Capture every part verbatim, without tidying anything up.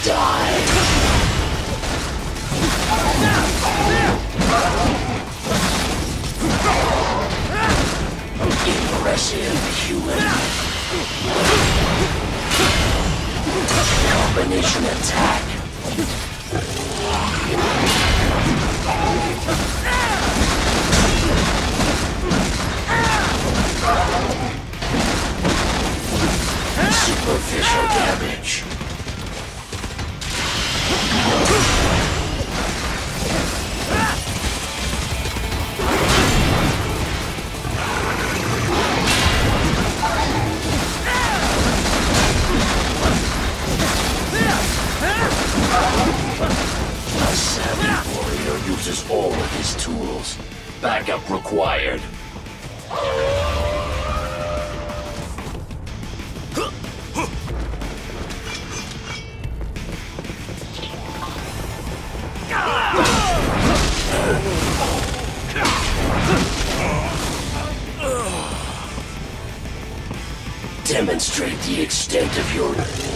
die. Impressive human. Combination attack. Superficial damage. A savvy warrior uses all of his tools. Backup required. Demonstrate the extent of your...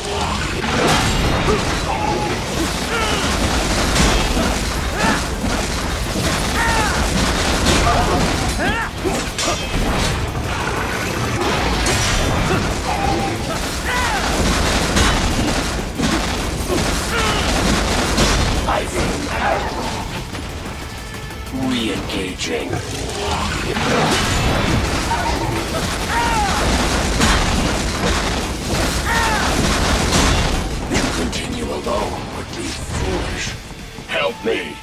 Re-engaging. To continue alone would be foolish. Help me.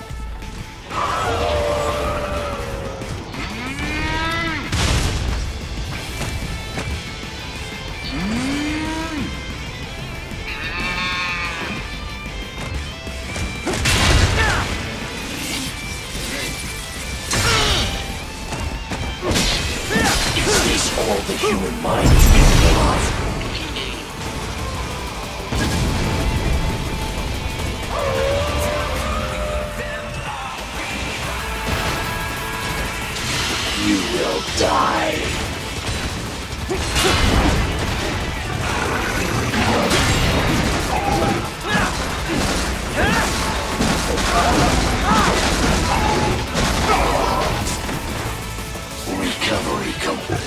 All the human mind is capable of. You will die. Recovery complete.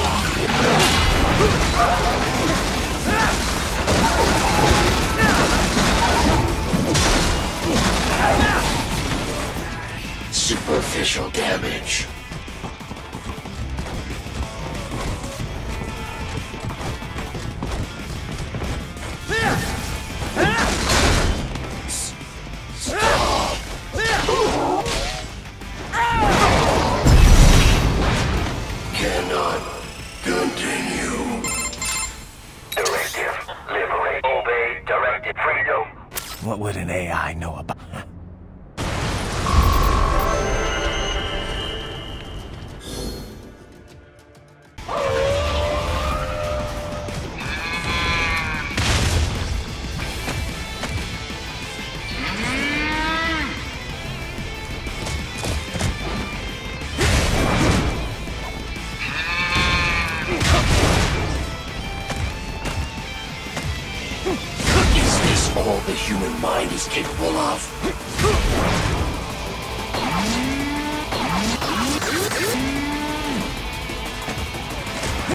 Superficial damage. Stop. Cannot continue. Directive. Liberate. Obey. Directive. Freedom. What would an A I know about? Is this all the human mind is capable of?